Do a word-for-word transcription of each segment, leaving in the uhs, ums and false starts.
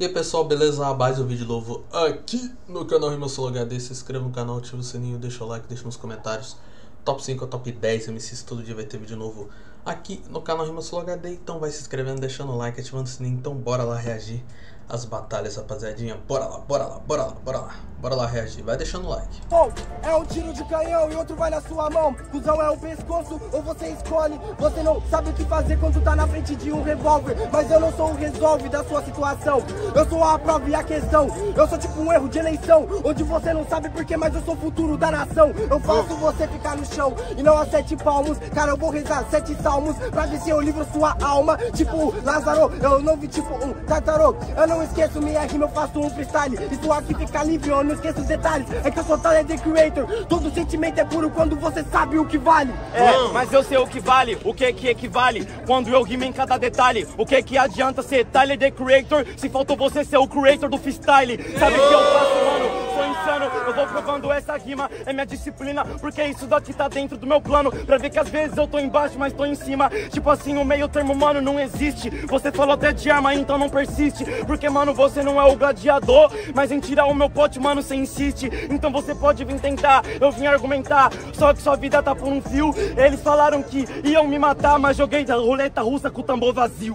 E aí pessoal, beleza? Mais um vídeo novo aqui no canal RimaSoloHD. Se inscreva no canal, ativa o sininho, deixa o like, deixa nos comentários top cinco ou top dez M Cs. Todo dia vai ter vídeo novo aqui no canal RimaSoloHD. Então vai se inscrevendo, deixando o like, ativando o sininho. Então bora lá reagir às batalhas, rapaziadinha. Bora lá, bora lá, bora lá, bora lá. Bora lá reagir, vai deixando o like. Bom, é um tiro de canhão e outro vai na sua mão. Cusão é o pescoço ou você escolhe. Você não sabe o que fazer quando tá na frente de um revólver. Mas eu não sou o resolve da sua situação. Eu sou a prova e a questão. Eu sou tipo um erro de eleição, onde você não sabe porquê, mas eu sou o futuro da nação. Eu faço você ficar no chão e não a sete palmos. Cara, eu vou rezar sete salmos pra ver se eu livro sua alma. Tipo Lázaro, eu não vi tipo um tartarô. Eu não esqueço minha rima, eu faço um freestyle. Isso aqui fica livre, eu não esqueço os detalhes. É que eu sou Tyler The Creator. Todo sentimento é puro quando você sabe o que vale. É, mas eu sei o que vale, o que que equivale quando eu rimo em cada detalhe. O que que adianta ser Tyler The Creator se faltou você ser o creator do freestyle? Sabe o que eu faço, mano? Sou insano, eu vou provando essa rima, é minha disciplina, porque isso daqui tá dentro do meu plano. Pra ver que às vezes eu tô embaixo, mas tô em cima. Tipo assim, o meio termo, mano, não existe. Você falou até de arma, então não persiste. Porque, mano, você não é o gladiador, mas em tirar o meu pote, mano, você insiste. Então você pode vir tentar, eu vim argumentar, só que sua vida tá por um fio. Eles falaram que iam me matar, mas joguei da roleta russa com o tambor vazio.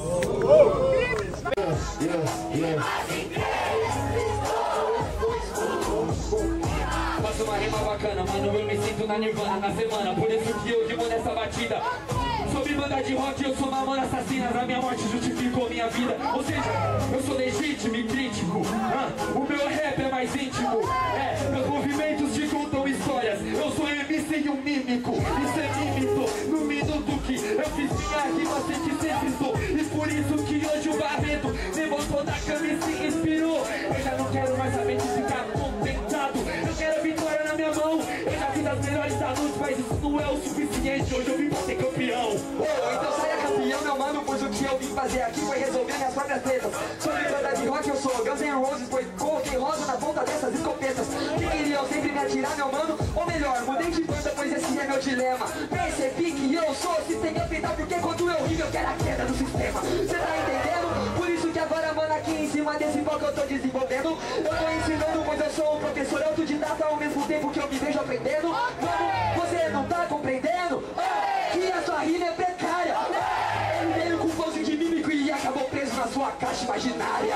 Faço uma rima bacana, mano, eu me sinto na nirvana na semana. Por isso que eu rimo nessa batida. Sobre banda de rock, eu sou mamona assassina. A minha morte justificou minha vida. Ou seja, eu sou legítimo e crítico. ah, O meu rap é mais íntimo. É, meus movimentos te contam histórias. Eu sou M C e um mímico. Isso é mímito, no minuto que eu fiz minha rima, sei que sempre sou. E por isso que hoje o Barreto levantou da cama e se inspirou. Eu já não quero mais saber de ficar contentado. Eu quero vitória na minha mão. Eu já fiz as melhores da luta, mas isso não é o suficiente. Hoje eu vim pra ser campeão. Oh, então saia campeão, meu mano, pois o que eu vim fazer aqui foi resolver minhas próprias tretas. Sobre banda de rock, eu sou Guns N' Roses, pois coloquei rosa na ponta dessas escopetas. Que queriam sempre me atirar, meu mano, ou melhor, mudei de banda, pois esse é meu dilema. Percebi que eu sou sistema vital, porque quando eu rimo eu quero a queda do sistema. Cê tá entendendo? Por isso que agora, mano, aqui em cima desse palco eu tô desenvolvendo. Eu tô ensinando, pois eu sou um professor autodidata ao mesmo tempo que eu me vejo aprendendo. Mano, você não tá compreendendo? Oh, que a sua rima é precária. Ele veio com pose de mímico e acabou preso na sua caixa imaginária.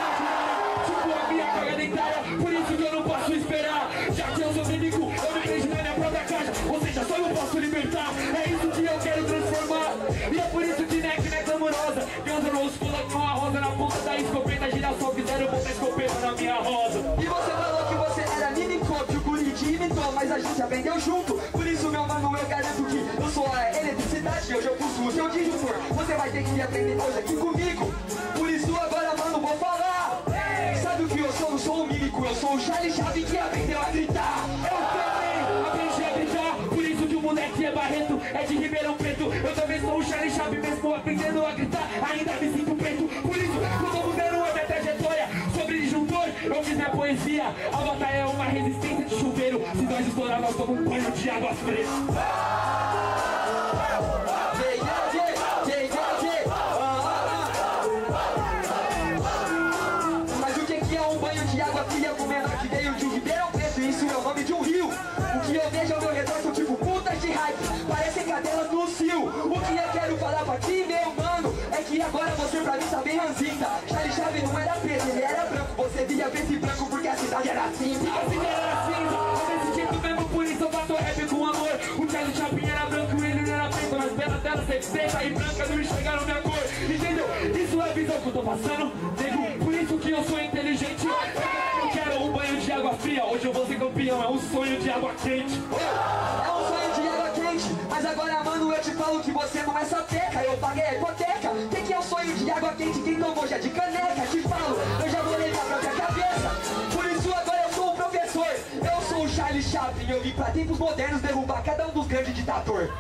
Tipo a minha carga dentária, por isso que eu não posso esperar. Já que eu sou mímico, eu me preso na minha própria caixa. Ou seja, só eu posso libertar. É isso que eu quero transformar. E é por isso que neck é clamorosa. Guns N' Roses colocou uma rosa na ponta da escopeta. Girassol fizeram botar escopeta na minha rosa. E você falou que você era mímico, que o guri te imitou, mas a gente aprendeu junto. Por isso, meu mano, eu garanto que eu sou a eletricidade, hoje eu possuo o seu disjuntor. Você vai ter que aprender hoje aqui comigo. Por isso agora, mano, vou falar. Sabe o que eu sou? Eu sou o mímico, eu sou o Charlie Chaplin que aprendeu a gritar. Eu também aprendi a gritar. Por isso que o moleque é Barreto, é de Ribeirão Preto. Eu também sou o Charlie Chaplin, mesmo aprendendo a gritar. Ainda me sinto preto. Por isso que eu tô mudando a minha trajetória. Sobre disjuntor, eu fiz minha poesia. A batalha é uma resistência de chuveiro. Se nós estourar, nós tomamos um banho de água fresca. Mas o que é um banho de água fria com menor que veio de Ribeirão Preto? Isso é o nome de um rio. O que eu vejo ao meu redor são tipo putas de hype, parecem cadelas no cio. O que eu quero falar pra ti, meu mano, é que agora você pra mim tá bem ranzinza. Charlie Chaplin não era preto, ele era branco. Você via preto e branco porque a cidade era cinza. A cidade era cinza, desse jeito mesmo, por isso eu bato rap com amor. O Charlie Chaplin era branco, ele não era preto. Nas belas dela sempre preta e branca não enxergaram minha cor. Entendeu? Isso é a visão que eu tô passando, nego. Por isso que eu sou inteligente. Eu quero um banho de água fria, hoje eu vou ser campeão. É um sonho de água quente. É um sonho de água quente, mas agora, mano, eu te falo que você não é sapeca. Eu paguei a hipoteca. O que, que é o sonho de água quente? Quem tomou já de caneca? Te falo, eu já morei na própria cabeça. Por isso agora eu sou um professor. Eu sou o Charlie Chaplin. Eu vim pra tempos modernos derrubar cada um dos grandes ditadores.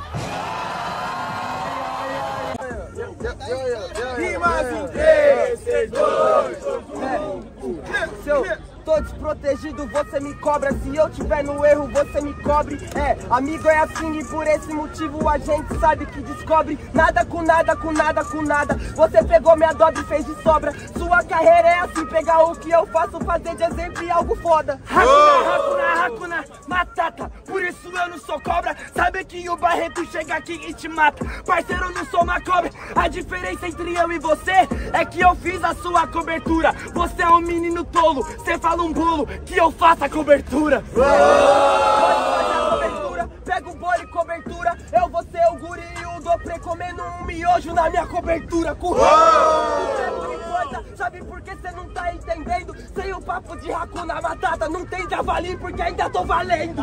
Rimas em três, dois, um. tô desprotegido, você me cobra. Se eu tiver no erro, você me cobre. É, amigo é assim e por esse motivo a gente sabe que descobre. Nada com nada, com nada, com nada. Você pegou minha dobra e fez de sobra. Sua carreira é assim, pegar o que eu faço, fazer de exemplo e algo foda. Hakuna, Hakuna, Hakuna, Matata. Por isso eu não sou cobra. Sabe que o Barreto chega aqui e te mata. Parceiro, eu não sou uma cobra. A diferença entre eu e você é que eu fiz a sua cobertura. Você é um menino tolo, você fala um bolo que eu faço a cobertura. Pode fazer a cobertura, pega o bolo e cobertura. Eu vou ser o guri e o doprê comendo um miojo na minha cobertura. Correto? Sabe por que você não tá entendendo? Sem o papo de Hakuna Matata não tem javali porque ainda tô valendo.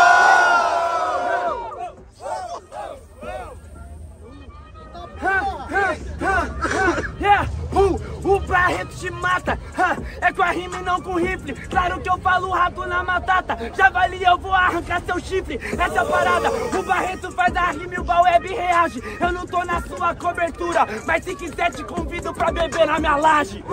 Yeah, uh, o Barreto te mata, uh, é com a rima e não com rifle. Claro que eu falo rato na matata. Javali, eu vou arrancar seu chifre. Essa parada, o Barreto faz a rima e o Baweb reage. Eu não tô na sua cobertura, mas se quiser te convido pra beber na minha laje.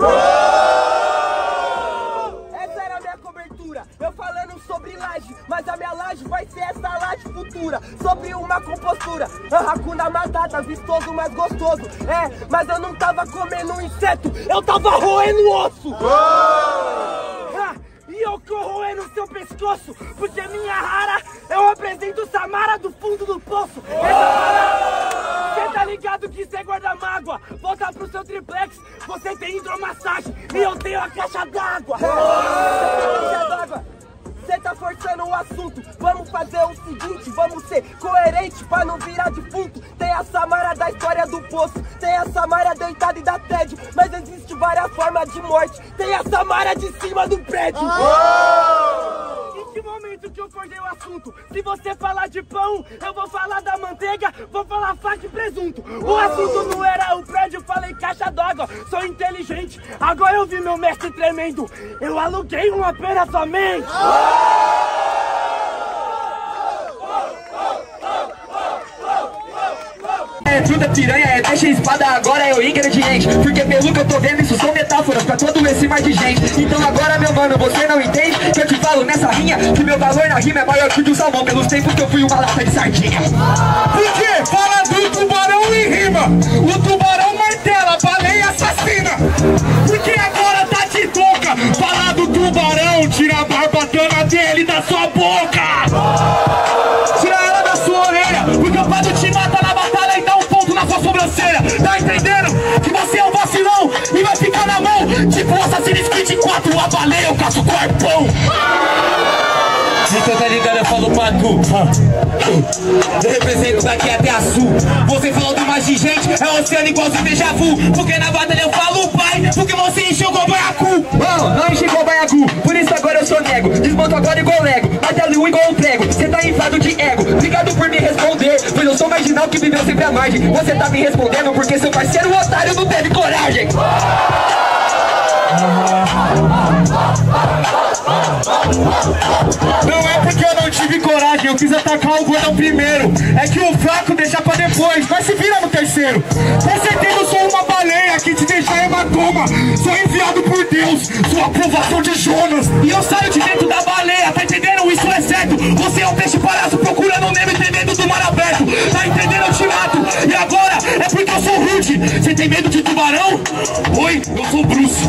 Essa era a minha cobertura, eu falando sobre laje, mas a minha laje vai ser essa laje futura, sobre uma compostura. A Hakuna Matata, vistoso, mas gostoso. É, mas eu não tava comendo um inseto, eu tava roendo osso. Ah, e eu corroendo seu pescoço, porque minha rara, eu apresento Samara do fundo do poço. Essa parada, cê tá ligado que cê guarda mágoa. Volta pro seu triplex, você tem hidromassagem e eu tenho a caixa d'água. Cê tá forçando o assunto, vamos fazer o seguinte, vamos ser coerente pra não virar defunto. Tem a Samara da história do poço, tem a Samara deitada e da tédio, mas existe várias formas de morte. Tem a Samara de cima do prédio. Oh! Em que momento que eu cortei o assunto? Se você falar de pão, eu vou falar da manteiga, vou falar faca e presunto. O assunto não era o prédio, falei caixa d'água. Sou inteligente, agora eu vi meu mestre tremendo. Eu aluguei uma pera somente. É truta, piranha, é deixa espada, agora é o ingrediente. Porque pelo que eu tô vendo, isso são metáforas pra todo esse mar de gente. Então agora, meu mano, você não entende que eu te falo nessa rinha que meu valor na rima é maior que o de um salmão, pelos tempos que eu fui uma lata de sardinha. Por quê? Fala do tubarão em rima. O tubarão martela, baleia assassina. Porque agora tá de toca. Fala do tubarão, tira a barbatana dele da sua boca. Tira ela da sua orelha, porque o padre te mata na batalha e dá um ponto na sua sobrancelha. Tá entendendo? Que você é um vacilão e vai ficar na mão tipo o Assassin's Creed quatro, a baleia, eu caço corpão. Então tá ligado, eu falo pra tu. Eu represento daqui até a sul. Você falou de mais de gente, é o oceano igualzinho déjà vu. Porque na batalha eu falo pai, porque você encheu o baiacu. Oh, não encheu o baiacu, por isso agora eu sou nego. Desmonto agora igual Lego, martelo igual um prego. Cê tá inflado de ego, obrigado por me responder. Pois eu sou marginal que viveu sempre à margem. Você tá me respondendo porque seu parceiro o otário não teve coragem. Não é porque eu não tive coragem, eu quis atacar o gordão primeiro. É que o fraco deixa pra depois, mas se vira no terceiro. Com certeza eu sou uma baleia que te deixa hematoma. Sou enviado por Deus, sou a aprovação de Jonas. E eu saio de dentro da baleia, tá entendendo? Isso é certo. Você é um peixe palhaço procurando o Nemo e tem medo do mar aberto. Tá entendendo? Eu te mato. E agora é porque eu sou rude. Você tem medo de tubarão? Oi, eu sou Bruce.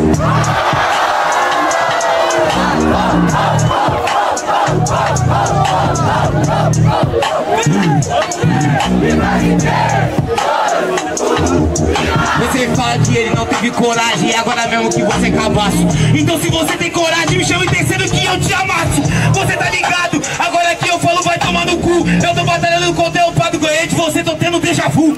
Você fala que ele não teve coragem e agora mesmo que você é cabaço. Então se você tem coragem, me chama entendendo que eu te amasso. Você tá ligado? Agora que eu falo vai tomar no cu. Eu tô batalhando contra o Fábio Goiete, você tô tendo déjà vu.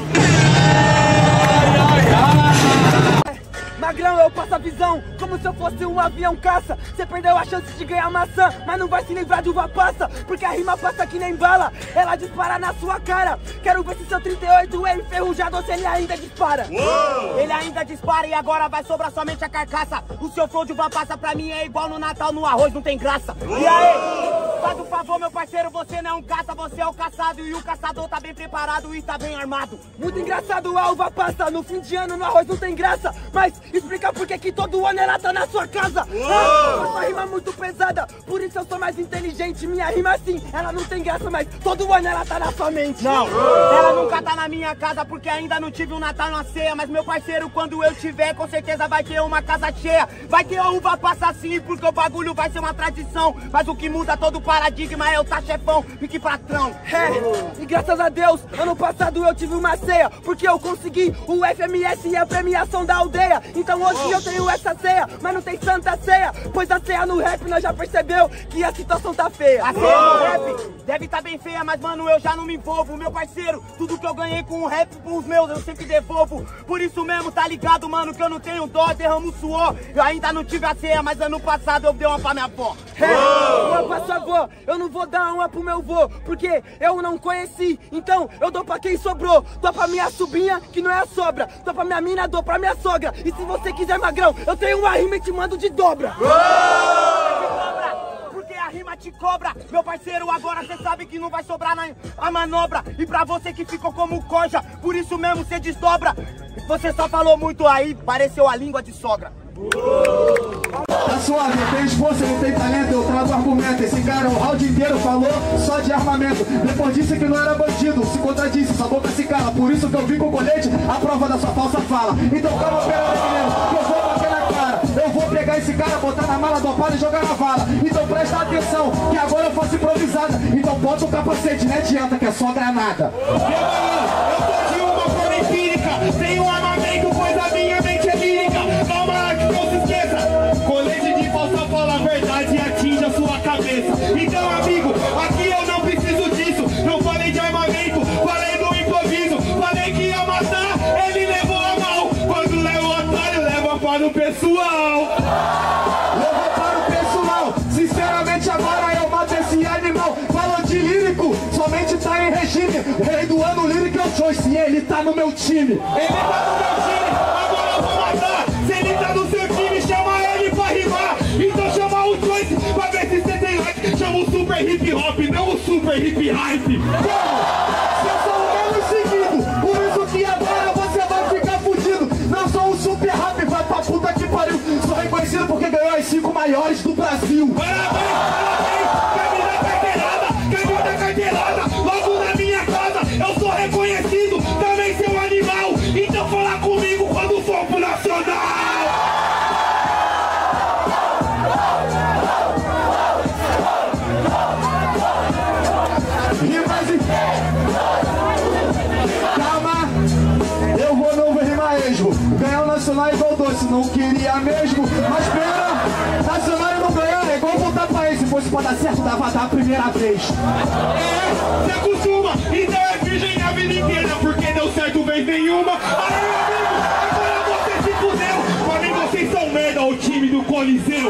Magrão, eu passo a visão como se eu fosse um avião caça. Você perdeu a chance de ganhar maçã, mas não vai se livrar de uva passa. Porque a rima passa que nem bala, ela dispara na sua cara. Quero ver se seu trinta e oito é enferrujado ou se ele ainda dispara. Uou! Ele ainda dispara e agora vai sobrar somente a carcaça. O seu flow de uva passa pra mim é igual no Natal, no arroz não tem graça. Uou! E aí? Faz um favor, meu parceiro, você não é um caça, você é o caçado. E o caçador tá bem preparado e tá bem armado. Muito engraçado a uva passa, no fim de ano no arroz não tem graça. Mas explica por que que todo ano ela tá na sua casa. Ah, sua rima é muito pesada, por isso eu sou mais inteligente. Minha rima assim, ela não tem graça, mas todo ano ela tá na sua mente. Não, ela nunca tá na minha casa porque ainda não tive um Natal na ceia. Mas meu parceiro, quando eu tiver, com certeza vai ter uma casa cheia. Vai ter a uva passa sim, porque o bagulho vai ser uma tradição. Mas o que muda todo o paradigma é o tá chefão, fique patrão. É, e graças a Deus, ano passado eu tive uma ceia, porque eu consegui o F M S e a premiação da aldeia. Então hoje eu tenho essa ceia, mas não tem santa ceia, pois a ceia no rap nós já percebeu que a situação tá feia. A ceia no rap deve tá bem feia, mas mano, eu já não me envolvo. Meu parceiro, tudo que eu ganhei com o rap, com os meus, eu sempre devolvo. Por isso mesmo, tá ligado, mano, que eu não tenho dó, derramo suor. Eu ainda não tive a ceia, mas ano passado eu dei uma pra minha avó. É, uma pra sua avó, eu não vou dar uma pro meu vô, porque eu não conheci, então eu dou pra quem sobrou. Dou pra minha sobrinha, que não é a sobra. Dou pra minha mina, dou pra minha sogra. E se você quiser magrão, eu tenho uma rima e te mando de dobra. Porque a rima te cobra. Meu parceiro, agora cê sabe que não vai sobrar na a manobra. E pra você que ficou como coja, por isso mesmo cê desdobra. Você só falou muito aí, pareceu a língua de sogra. Tá suave, eu tenho esforço, ele tem talento, eu trago argumento. Esse cara o round inteiro falou só de armamento. Depois disse que não era bandido, se contradisse, sua boca se cala. Por isso que eu vim com o colete, a prova da sua falsa fala. Então calma, pera aí, menino, que eu vou bater na cara. Eu vou pegar esse cara, botar na mala do opada e jogar na vala. Então presta atenção, que agora eu faço improvisada. Então bota o capacete, não adianta que é só granada. Meu maninho, eu tô de uma forma empírica. Tenho um armamento, pois a minha mente é lírica. Calma lá que não se esqueça. Colete de falsa fala a verdade e atinge a sua cabeça. Então, amigo, aqui eu não preciso disso. Não falei de armamento, falei do improviso. Falei que ia matar, ele levou a mal. Quando leva o otário, leva para o pessoal. Leva para o pessoal. Sinceramente agora eu mato esse animal. Falando de lírico, somente tá em regime. Rei do ano lírico é o Joyce e ele tá no meu time. Ele tá no meu time, agora eu vou matar. Se ele tá no seu time, chama ele pra rimar. Então chama o Joyce pra ver se você tem like. Chama o super hip hop, não o super hip hype. Vocês são o menos seguido, por isso que agora você vai ficar fudido. Não sou um super rap, vai pra puta que pariu. Sou reconhecido porque ganhou as cinco maiores do Brasil. Parabéns, parabéns, quer me dar carteirada, quer me dar carteirada. Logo na minha casa, eu sou reconhecido, também seu animal. Então fala comigo quando for pro nacional. Rimas e... Calma, eu vou não vou rimar esmo. Ganhar o nacional é igual doce, não queria mesmo. Mas pena, nacional e não ganhar é igual voltar pra ele. Se fosse pra dar certo, dava dar a primeira vez. É, se acostuma, então é virgem a vida inteira, porque deu certo vez nenhuma. Aí, amigo, agora você se fudeu. Pra mim vocês são merda, o time do Coliseu.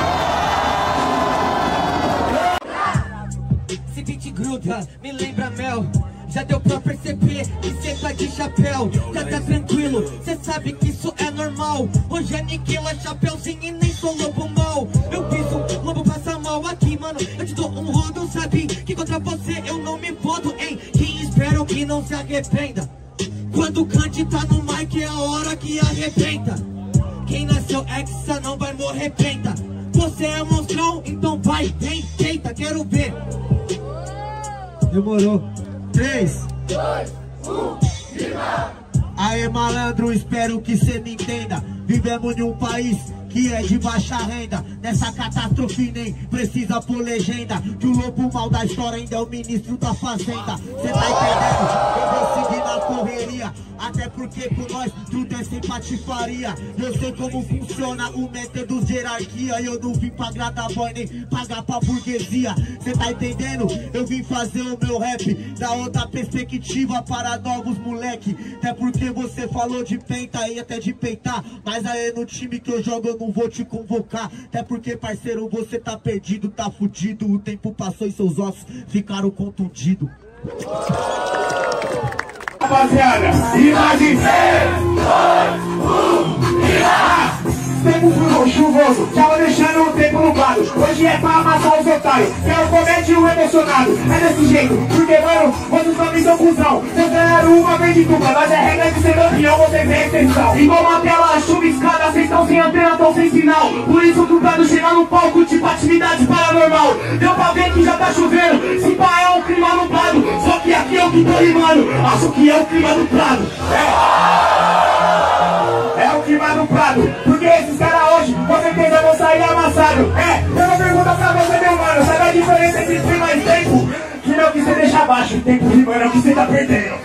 Esse beat gruda, me lembra mel. Já deu pra perceber que cê tá de chapéu. Já tá tranquilo, cê sabe que isso é normal. Hoje aniquila chapéuzinho e nem sou lobo mal. Eu piso, lobo passa mal aqui, mano. Eu te dou um rodo, sabe que contra você eu não me boto, hein? Quem espero que não se arrependa. Quando o Kant tá no mic é a hora que arrebenta. Quem nasceu hexa não vai morrer penta. Você é monstrão, então vai, vem, tenta, quero ver. Demorou. três, dois, um, rima! Aê malandro, espero que cê me entenda. Vivemos em um país que é de baixa renda. Nessa catástrofe nem precisa por legenda. Que o lobo mal da história ainda é o ministro da fazenda. Cê tá entendendo? Eu vou seguir na correria. Até porque por nós tudo é sem patifaria. Eu sei como funciona o método de hierarquia. Eu não vim pra agradar boy nem pagar pra burguesia. Cê tá entendendo? Eu vim fazer o meu rap da outra perspectiva para novos moleque. Até porque você falou de penta e até de peitar. Mas aí no time que eu jogo eu não vou te convocar. Até porque parceiro você tá perdido, tá fudido. O tempo passou e seus ossos ficaram contundidos. Rapaziada, imagem três, dois, um, rima! Tempo frio chuvoso, tava deixando o tempo roubado, hoje é pra amassar os otários. Quero comédia e o emocionado. É desse jeito, porque mano, vocês também são cuzão. Vocês ganharam uma vez de dupla, mas é regra de ser campeão, vocês é exceção. Igual uma tela chuviscada, vocês estão sem antena, tão sem sinal. Por isso que o Prado chega no palco, tipo atividade paranormal. Deu pra ver que já tá chovendo, se pá é um clima nublado. Só que aqui é o que tô rimando, acho que é o clima do Prado. É, é o clima do Prado, porque esses caras hoje, com certeza vão sair amassados. É, eu vou perguntar pra você, meu mano, sabe a diferença entre clima e tempo? Que não que você deixa abaixo, tempo rimando é o que você tá perdendo.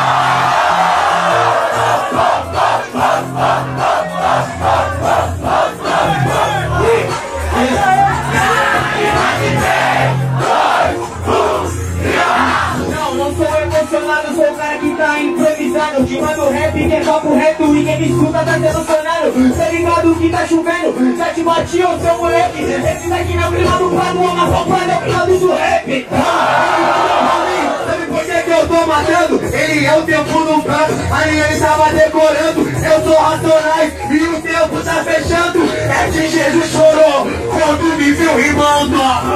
Não, não sou emocionado, sou o cara que tá improvisado. Que manda rap, que é papo reto e quem me escuta tá sendo sonado. Tá ligado que tá chovendo, já te bati o seu moleque. Esse daqui não é o clima do Prado, uma soprada é o clima do rap. Sabe por que que eu tô matando? Ele é o tempo do Prado, aí ele tava decorando. Eu sou Racionais e o tempo tá fechando. É que Jesus chorou quando me viu rimando.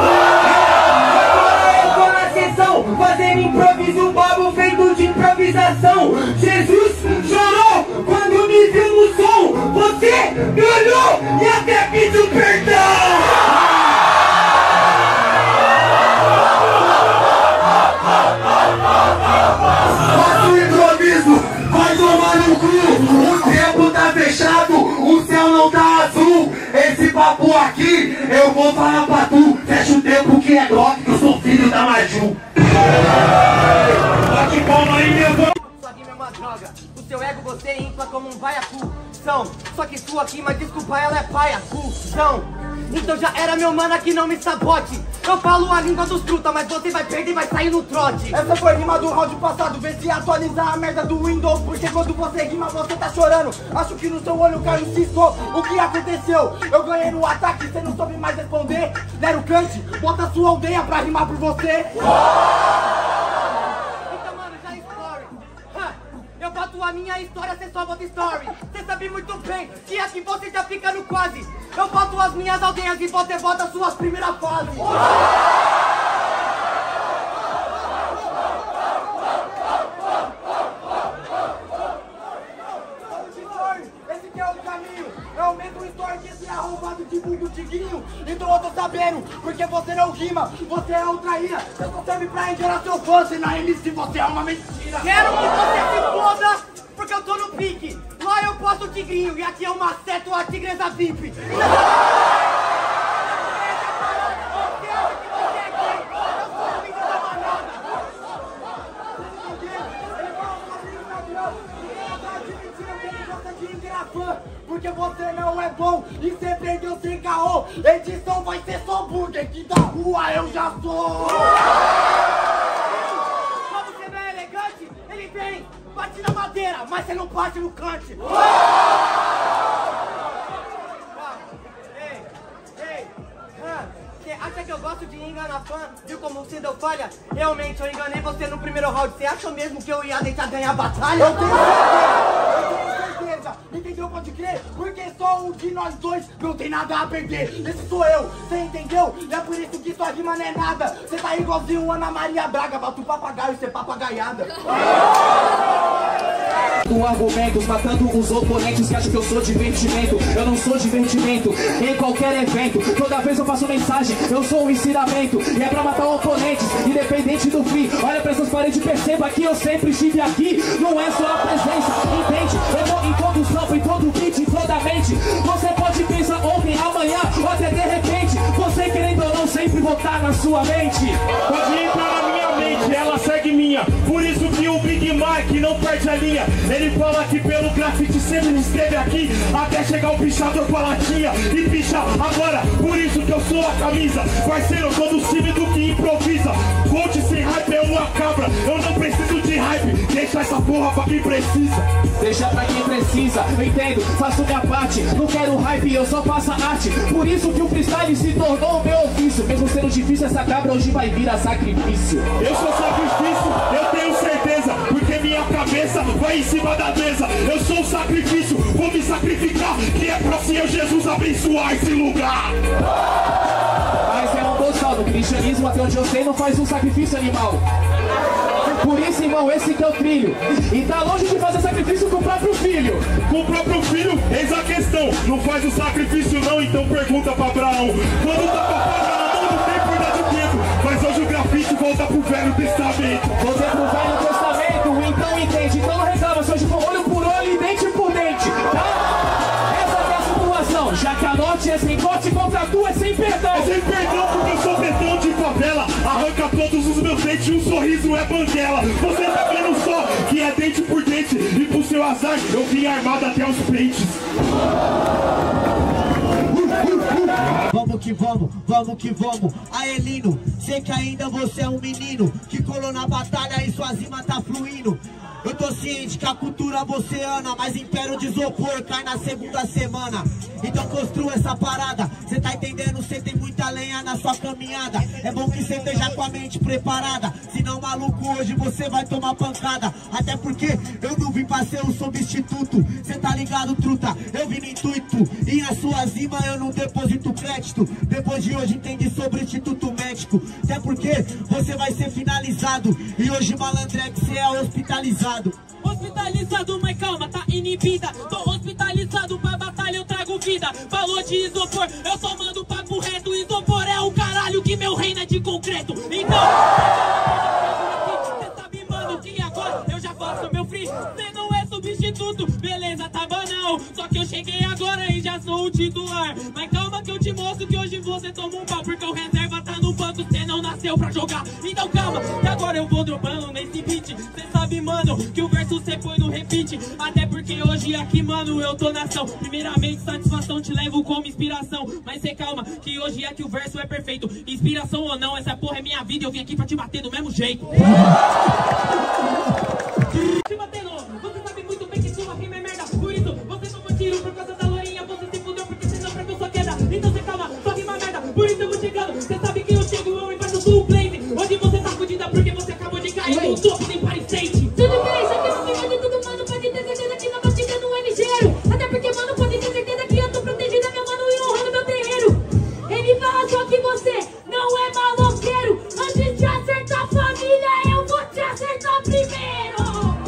Eu tô na sessão, fazendo improviso, babo feito de improvisação. Jesus chorou quando me viu no som. Você me olhou e até pediu perdão. Faça o improviso, vai tomar no cu. O tempo tá fechado, o céu não tá azul. Esse papo aqui, eu vou falar pra tu. Fecha o tempo que é Glock, que eu sou filho da Maju. Bate palma aí, meu irmão. Sua rima é uma droga, o seu ego você infla como um baiacu. São, só que sua rima, desculpa, ela é paiacu. São, então já era meu mano que não me sabote. Eu falo a língua dos truta, mas você vai perder e vai sair no trote. Essa foi a rima do round passado, vê se atualizar a merda do Windows. Porque quando você rima, você tá chorando. Acho que no seu olho caiu um cisco. O que aconteceu? Eu ganhei no ataque, você não soube mais responder. Nero Kant, bota sua aldeia pra rimar por você. Então, mano, já story. Eu boto a minha história, cê só bota story. Cê sabe muito bem que aqui você já fica no quase. Eu boto as minhas aldeias e você bota suas primeiras fases. Esse que é o caminho, é o mesmo story que esse arrombado de bugo tiguinho. Então eu tô sabendo, porque você não rima, você é outra ira. Você só serve pra enganar seu fã, se na M C você é uma mentira. Quero que você se foda, porque eu tô no pique. Lá eu posto o tigrinho e aqui é uma seta a tigresa V I P. Porque você não é bom e você perdeu sem caô. Edição vai ser só burger, que da rua eu já sou. Quando você não é elegante, ele vem, bate na madeira, mas você não bate no cante. Ei, ei, você acha que eu gosto de enganar fã? Viu como você deu falha? Realmente, eu enganei você no primeiro round. Você acha mesmo que eu ia deixar ganhar a batalha? Eu tenho certeza, eu tenho certeza. Entendeu? Pode crer? Porque só um de nós dois não tem nada a perder. Esse sou eu, você entendeu? E é por isso que sua rima não é nada. Você tá igualzinho Ana Maria Braga, bota o papagaio e ser papagaiada. Com argumentos, matando os oponentes que acham que eu sou divertimento. Eu não sou divertimento em qualquer evento. Toda vez eu faço mensagem, eu sou um ensinamento. E é pra matar oponentes, independente do fim. Olha pra essas paredes e perceba que eu sempre estive aqui. Não é só a presença, entende? Eu vou em todo sample, em todo beat, em toda mente. Você pode pensar ontem, amanhã ou até de repente. Você querendo ou não sempre voltar na sua mente. Pode entrar na minha mente, ela segue minha. Por isso que o Big Mike não perde a linha. Ele fala que pelo grafite sempre esteve aqui, até chegar o pichador com a latinha e picha agora. Por isso que eu sou a camisa, parceiro, eu sou do time do que improvisa. Coach sem hype é uma cabra, eu não preciso de hype. Deixa essa porra pra quem precisa. Deixa pra quem precisa, eu entendo, faço minha parte. Não quero hype, eu só faço arte. Por isso que o freestyle se tornou o meu ofício. Mesmo sendo difícil, essa cabra hoje vai virar sacrifício. Eu sou sacrifício, eu tenho certeza, porque minha cabeça vai em cima da mesa. Eu sou um sacrifício, vou me sacrificar, que é pra Senhor Jesus abençoar esse lugar. Mas é um total, no cristianismo até onde eu sei não faz um sacrifício animal. Por isso, irmão, esse que é o trilho. E tá longe de fazer sacrifício com o próprio filho. Com o próprio filho, eis a questão. Não faz o sacrifício não, então pergunta pra Abraão. Quando tá com a faca na mão, não tem cuidado de tempo. Mas hoje o grafite volta pro Velho Testamento. Voltei pro Velho Testamento, então entende. Então não reclama, se hoje for olho por olho e dente por dente, tá? Essa é a situação. Já que a noite é sem corte, contra a tua é sem perdão. É sem perdão porque eu sou betão de favela. Arranca todos os meus dentes e um sorriso é banguela. Você tá vendo só que é dente por dente. E pro seu azar eu vim armado até os peitos. Vamos que vamos, vamos que vamos. Aelino, sei que ainda você é um menino que colou na batalha e sua rima tá fluindo. Eu tô ciente que a cultura você ama, mas império de isopor cai na segunda semana. Então construa essa parada, cê tá entendendo? Cê tem muita lenha na sua caminhada. É bom que cê esteja com a mente preparada, senão maluco hoje você vai tomar pancada. Até porque eu não vim pra ser um substituto, cê tá ligado, truta? Eu vim no intuito, e na sua rima eu não deposito crédito. Depois de hoje entendi sobre instituto médico. Até porque você vai ser finalizado, e hoje malandrex cê é hospitalizado. Hospitalizado, mas calma, tá inibida. Tô hospitalizado, pra batalha eu trago vida. Falou de isopor, eu só mando papo reto. Isopor é o caralho que meu reino é de concreto. Então, cê sabe, mano, que agora eu já faço meu free. Cê não é substituto, beleza, tá banal. Só que eu cheguei agora e já sou o titular. Mas calma que eu te mostro que hoje você toma um pau, porque o reserva tá no banco, cê não nasceu pra jogar. Então calma, que agora eu vou dropando nesse beat. Cê sabe, mano, que o verso cê põe no repeat. Até porque hoje aqui, mano, eu tô na ação. Primeiramente, satisfação te levo como inspiração. Mas cê calma, que hoje aqui o verso é perfeito. Inspiração ou não, essa porra é minha vida. Eu vim aqui pra te bater do mesmo jeito. Te bater não, você sabe muito bem que sua rima é merda. Por isso, você tomou tiro por causa da lourinha. Você se fudeu porque você não preveu sua queda. Então cê calma, sua rima é merda. Por isso eu vou chegando, cê sabe que eu chego, eu inverto sua blaze. Hoje você tá fudida porque você acabou de cair no topo sem parecente. Tudo bem, só que no final de tudo, mano, pode ter certeza que na batida não é ligeiro. Até porque, mano, pode ter certeza que eu tô protegida, meu mano, e honrando meu terreiro. Ele fala só que você não é maloqueiro. Antes de acertar a família, eu vou te acertar primeiro.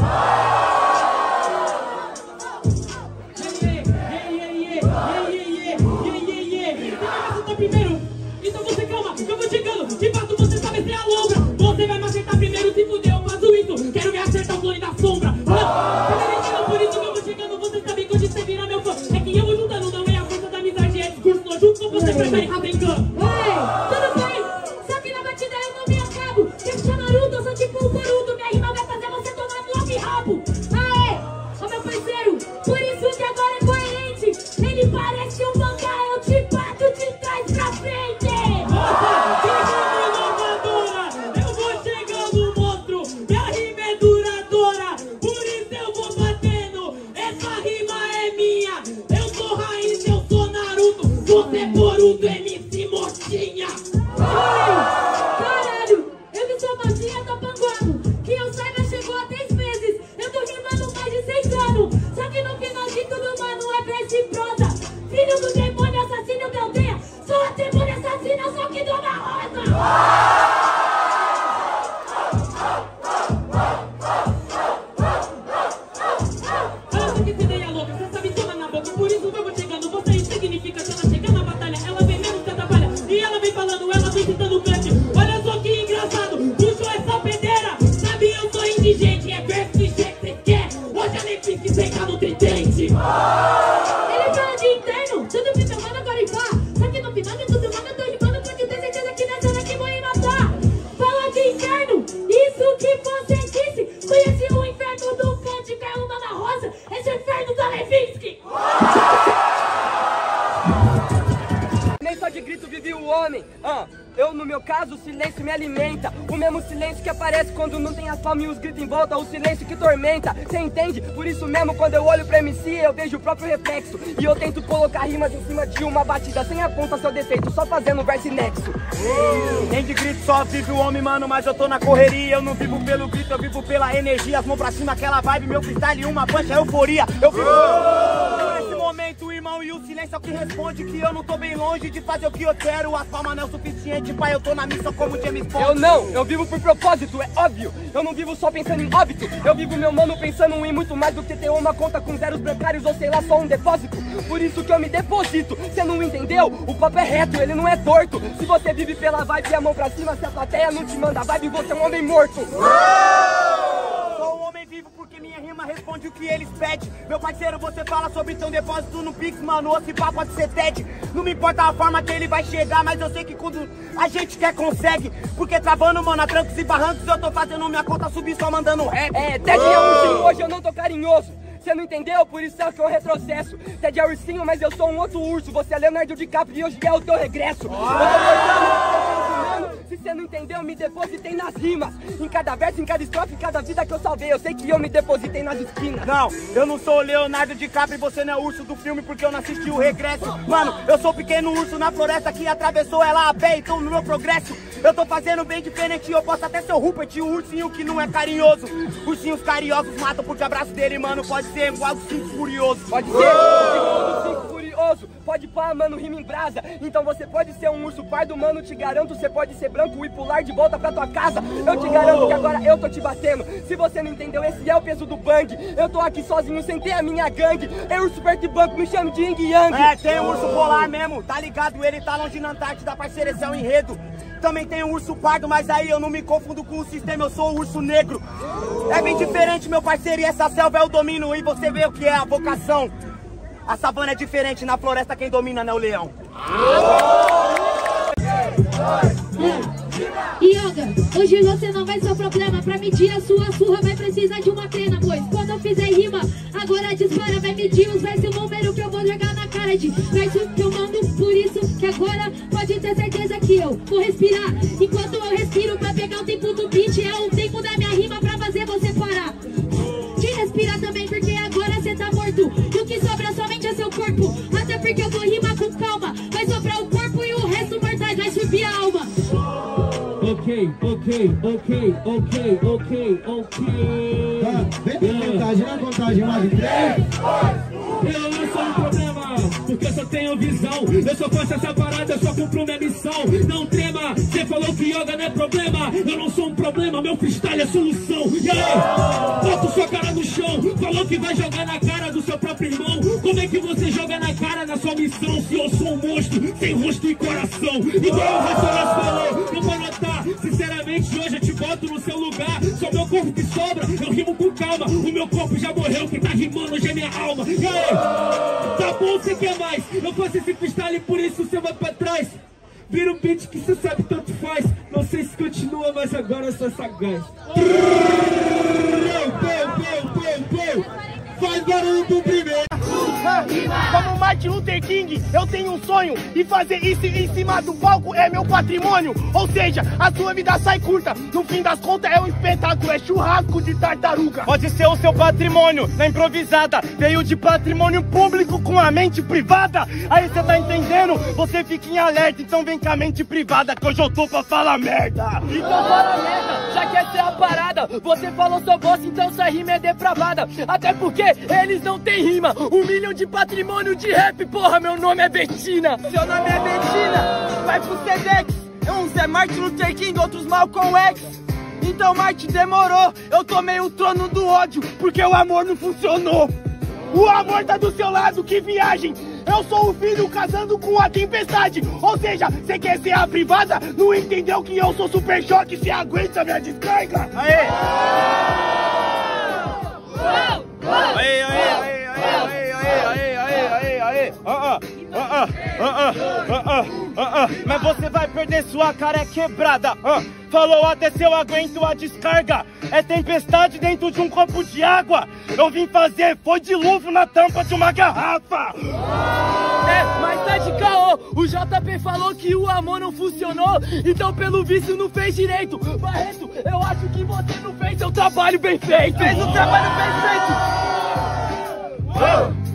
Primeiro, então você calma, eu vou chegando. De fato você sabe ser a lombra. Você vai me acertar primeiro, se fuder, eu faço isso. Quero me acertar o clone da sombra. Ah, por isso que eu vou chegando, você sabe que hoje você vira meu fã. É que eu vou juntando, não é a força da amizade, é discurso, não junto com você, prefere Rasengan. Oi, tudo bem? Só que na batida eu não me acabo. Eu sou Naruto, eu sou tipo um Boruto. Minha rima vai fazer você tomar bloco e rabo. Aê, ô meu parceiro, por isso que agora é coerente. Ele parece um mangá, eu te bato de trás pra frente. Nossa, que rima inovadora. Eu vou chegando, monstro. Minha rima é duradoura. Por isso eu vou batendo. Essa rima é minha. Eu sou raiz, eu sou Naruto. Você é Boruto, M C Motinha. Caralho, eu vi sua motinha, tô panguando. Que eu saiba, chegou há dez meses. Eu tô rimando mais de seis anos. Só que no final de tudo, mano, é verso e prosa. Filho do demônio, assassino da aldeia. Sou a demônio assassina, só que dona Rosa. Ah, que essa ideia louca, você sabe tomar na boca. Por isso eu vou chegando, você insignifica. Se ela chegar na batalha, ela vem mesmo que atrapalha. E ela vem falando, ela vem citando o cante. Olha só que engraçado, puxou essa pedeira. Sabe, eu sou indigente, é verso que você quer. Hoje eu nem fiz que secar no tridente. Ele fala de interno, tudo que meu mano agora e pá. Só que no final de tudo, mano, eu tô rimando. Pode ter certeza que nessa hora que vou rimar. grito vive o homem. Ah, eu, no meu caso, o silêncio me alimenta. O mesmo silêncio que aparece quando não tem as palmas e os gritos em volta. O silêncio que tormenta, cê entende? Por isso mesmo, quando eu olho pra M C, eu vejo o próprio reflexo. E eu tento colocar rimas em cima de uma batida sem apontar seu defeito, só fazendo verso e nexo. uh, Nem de grito só vive o homem, mano, mas eu tô na correria. Eu não vivo pelo grito, eu vivo pela energia. As mãos pra cima, aquela vibe, meu freestyle, uma pancha, euforia. Eu vivo por esse momento, irmão, e o silêncio é o que responde que eu não tô bem longe de fazer o que eu quero. As palmas não é o suficiente, pai, eu tô na missão como James Bond. Eu não, eu vivo por propósito, é óbvio. Eu não vivo só pensando em óbito. Eu vivo, meu mano, pensando em muito mais do que ter uma conta com zeros bancários ou sei lá, só um depósito. Por isso que eu me deposito. Cê não entendeu? O papo é reto, ele não é torto. Se você vive pela vibe e a mão pra cima, se a plateia não te manda vibe, você é um homem morto. Sou um homem vivo porque minha rima responde o que eles pedem. Meu parceiro, você fala sobre seu depósito no Pix, mano, ou se pá, pode ser T E D. Não me importa a forma que ele vai chegar, mas eu sei que quando a gente quer, consegue. Porque travando, mano, a trancos e barrancos, eu tô fazendo minha conta subir só mandando rap. É, T E D é ursinho, hoje eu não tô carinhoso. Você não entendeu? Por isso é que eu retrocesso. T E D é ursinho, mas eu sou um outro urso. Você é Leonardo DiCaprio e hoje é o teu regresso. Oh! Eu tô cortando, se você não entendeu, me depositei nas rimas. Em cada verso, em cada estrofe, em cada vida que eu salvei. Eu sei que eu me depositei nas esquinas. Não, eu não sou o Leonardo DiCaprio e você não é o urso do filme porque eu não assisti o regresso. Mano, eu sou o pequeno urso na floresta que atravessou ela a pé, então no meu progresso eu tô fazendo bem diferente. Eu posso até ser o Rupert, o ursinho que não é carinhoso. Ursinhos carinhosos matam porque o abraço dele, mano, pode ser igual o cinco furioso. Pode ser igual o cinco furioso. Pode pá, mano, rima em brasa. Então você pode ser um urso pardo, mano, te garanto. Você pode ser branco e pular de volta pra tua casa. Eu te garanto que agora eu tô te batendo. Se você não entendeu, esse é o peso do bang. Eu tô aqui sozinho sem ter a minha gangue. É urso perto de banco, me chame de Ying Yang. É, tem um urso polar mesmo, tá ligado? Ele tá longe na Antártida, parceiro, esse é um enredo. Também tem um urso pardo, mas aí eu não me confundo com o sistema, eu sou o urso negro. É bem diferente, meu parceiro, e essa selva é o domínio. E você vê o que é a vocação. A savana é diferente, na floresta quem domina não é o leão. Yoga, hoje você não vai ser o problema. Pra medir a sua surra vai precisar de uma trena. Pois quando eu fizer rima, agora dispara. Vai medir os versos, o número que eu vou jogar na cara de verso que eu mando. Por isso que agora pode ter certeza que eu vou respirar. Enquanto eu respiro pra pegar o tempo do beat, é o tempo da minha rima pra fazer você parar de respirar também, porque agora você tá morto. E o que sobra somente é seu corpo. Até porque eu vou rimar com calma. Vai sobrar o corpo e o resto mortais vai subir a alma. Ok, ok, ok, ok, ok, ok. Tá, vem na contagem, na contagem, mais de três. Eu não sou um problema, porque eu só tenho visão. Eu só faço essa parada, eu só cumpro minha missão. Não trema, você falou que yoga não é problema. Eu não sou um problema, meu freestyle é solução. E aí, bota sua cara no chão. Falou que vai jogar na cara do seu próprio irmão. Como é que você joga na cara na sua missão? Se eu sou um monstro, sem rosto e coração. Igual o Racionais falou, não vou notar. Sinceramente, hoje eu te boto no seu lugar. Só meu corpo que sobra, eu rimo com calma. O meu corpo já morreu, quem tá rimando hoje é minha alma. E aí, tá bom, você quer mais? Eu faço esse freestyle, por isso você vai pra trás. Vira um beat que você sabe tanto faz. Não sei se continua, mas agora eu sou sagaz. Faz barulho pro primeiro. Como Martin Luther King, eu tenho um sonho. E fazer isso em cima do palco é meu patrimônio. Ou seja, a sua vida sai curta. No fim das contas é um espetáculo, é churrasco de tartaruga. Pode ser o seu patrimônio, na improvisada. Veio de patrimônio público com a mente privada. Aí você tá entendendo? Você fica em alerta, então vem com a mente privada que hoje eu tô pra falar merda. Então fala merda, já que essa é a parada. Você falou sua bosta, então sua rima é depravada. Até porque eles não têm rima. Um milhão de patrimônio de rap, porra, meu nome é Betina. Seu nome é Betina, vai pro Sedex. Uns é Martin Luther King, outros Malcolm X. Então Martin demorou, eu tomei o trono do ódio, porque o amor não funcionou. O amor tá do seu lado, que viagem. Eu sou o filho casando com a tempestade. Ou seja, você quer ser a privada? Não entendeu que eu sou super choque, se aguenta minha descarga. Aê! Aê, aê, aê, aê, aê, aê, aê, aê, ah, ah, ah, ah, ah, ah, ah, mas você vai perder sua cara é quebrada. Ah, falou até se eu aguento a descarga. É tempestade dentro de um copo de água. Eu vim fazer foi dilúvio na tampa de uma garrafa. É, mas tá de caô. funcionou. O J P falou que o amor não funcionou, então pelo visto não fez direito. Barreto, eu acho que você não fez seu trabalho bem feito. Fez o trabalho bem feito.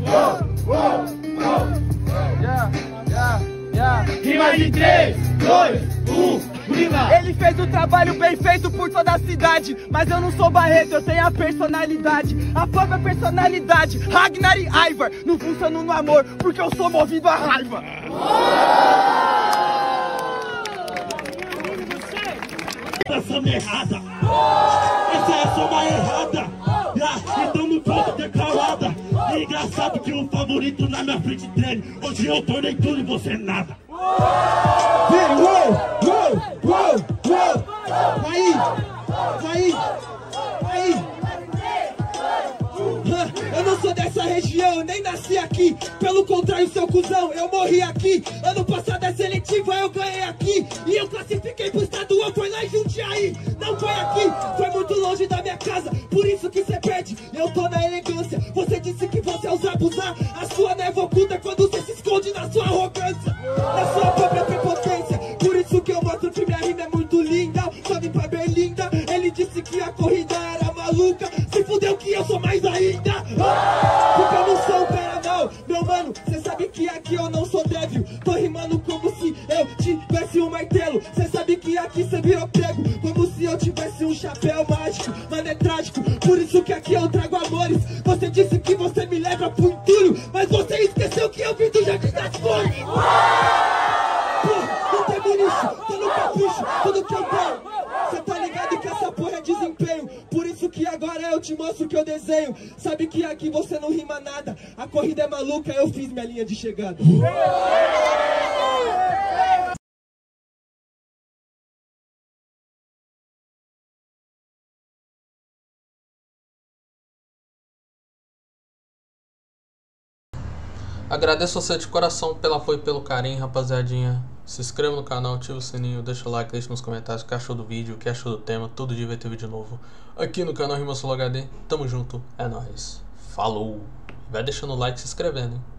Yeah, yeah, yeah. Rima de três, dois, um, rima. Ele fez o trabalho bem feito por toda a cidade, mas eu não sou Barreto, eu tenho a personalidade, a própria personalidade. Ragnar e Ivar não funcionam no amor, porque eu sou movido à raiva. Essa errada, essa é só uma errada. Então não pode ter calada. É engraçado que o favorito na minha frente dele, hoje eu tornei tudo e você nada. Vem, uou, uou, uou, uou. Aí, aí, aí. Eu não sou dessa região, eu nem nasci aqui. Pelo contrário, seu cuzão, eu morri aqui. Ano passado é seletiva, eu ganhei aqui. E eu classifiquei pro estadual, foi lá em Jundiaí. Não foi aqui, foi muito longe da minha casa. Por isso que cê perde, eu tô na elegância. Você disse que você usa abusar. A sua névoa oculta quando você se esconde na sua arrogância, na sua própria prepotência. Por isso que eu mostro que minha rima é muito linda. Sobe pra Berlinda, ele disse que a corrida era maluca. Se fudeu que eu sou mais ainda. Porque eu não sou um cara não, meu mano, cê sabe que aqui eu não sou débil. Tô rimando como se eu tivesse um martelo. Cê sabe que aqui cê virou prego, como se eu tivesse um chapéu mágico. Mano, é trágico, por isso que aqui eu trago amores. Você disse que você me leva pro entulho, mas você esqueceu que eu vim do Jardim das Flores. Pô, não tem municho, tô no capricho, tudo que eu tenho. Cê tá ligado que essa porra é desempenho. Por isso que agora eu te mostro o que eu desenho. Sabe que aqui você não rima nada. A corrida é maluca, eu fiz minha linha de chegada. Agradeço você de coração pelo apoio e pelo carinho, rapaziadinha. Se inscreva no canal, ativa o sininho, deixa o like, deixa nos comentários o que achou do vídeo, o que achou do tema. Todo dia vai ter vídeo novo aqui no canal Rima Sul H D. Tamo junto, é nóis. Falou! Vai deixando o like e se inscrevendo, hein?